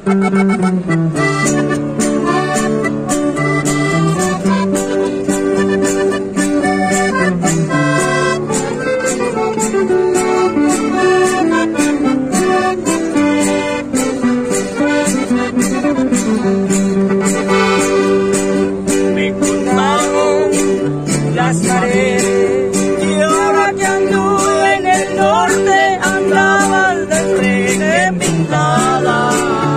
Y ahora que anduve en el norte andaba de frente pintada.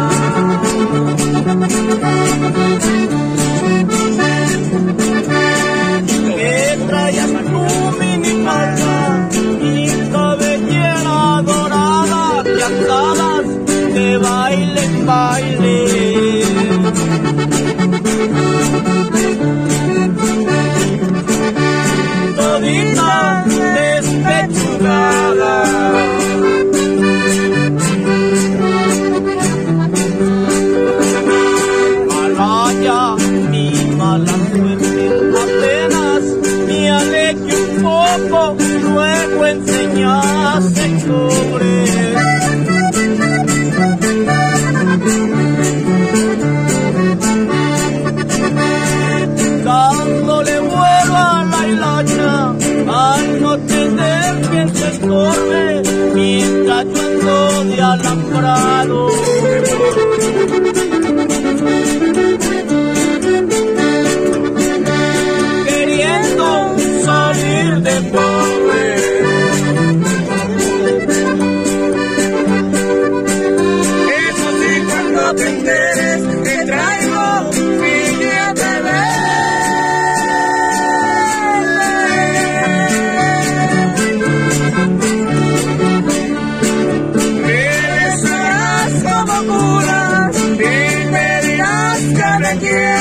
Que traías tu minifalda y cabellera dorada, que andabas de baile en baile. Todita despechugada, malaya mi mala suerte, apenas me alegué un poco, luego enseñaste el cobre. Dándole vuelo a la hilacha, al no tener quien se estorbe, mientras yo ando de alambrado. Queriendo salir de pobre. Eso sí, cuando te enteres, te traigo mi día de ver. Y me dirás que me quieres.